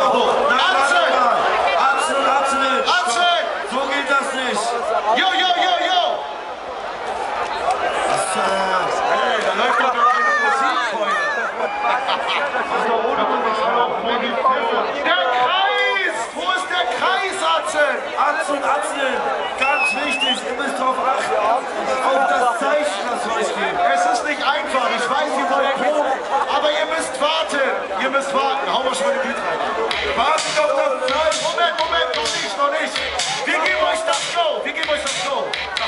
hoch. Atze! Atze und Atze nicht. Atze! So geht das nicht. Jo, jo, jo, jo! Hey, da läuft doch gar keine Musik, Freunde. Das ist doch ohne Musik. Der Kreis! Wo ist der Kreis, Atze? Atze und Atze, ganz wichtig, ihr müsst darauf achten, auf das Zeichen, das wir euch geben. Es ist nicht einfach, ich weiß, ihr wollt proben, aber ihr müsst warten. Ihr müsst warten. Hau mal schon mal den Beat rein. Wartet auf das Zeichen. Moment, Moment, noch nicht, noch nicht. Wir geben euch das Go, wir geben euch das Go.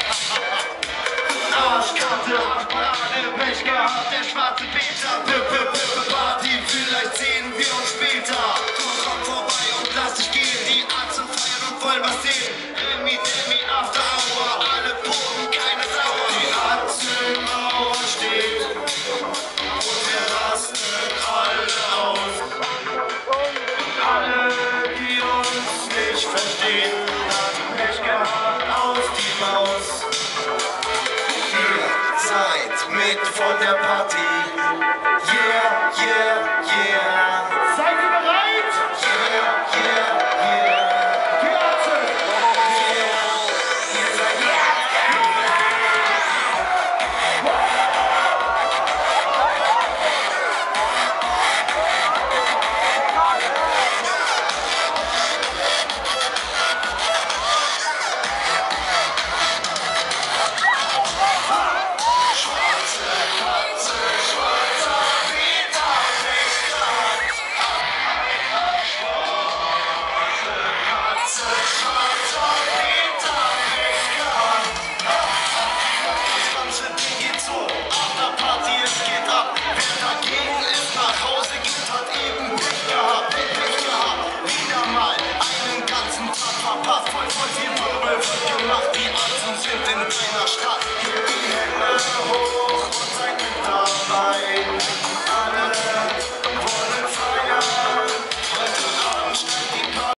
Arschkarte, Banane, Pech gehabt, der schwarze Peter. Party, vielleicht sehen wir uns später. Komm vorbei und lass dich gehen. Die Atzen feiern und wollen was sehen. Remi, Demi, After Hour, alle Poren, keine Sauer. Die Atzenmauer steht und wir rasten alle aus. Alle, die uns nicht verstehen, haben Pech gehabt, auf die Maus. Seid mit von der Party. Yeah, yeah, yeah. Seid ihr bereit? Yeah, yeah, yeah. Die Atze! Ihr seid yeah. Schwarze Katze, schwarzer Peter, Schwarze Katze, schwarzer Peter, das ganze Ding geht so, Afterparty, es geht ab. Wer dagegen ist, nach Hause geht, hat eben Pech gehabt, wieder mal einen ganzen Tag verpasst. Voll viel Wirbel wird gemacht, die Atzen sind in deiner Stadt.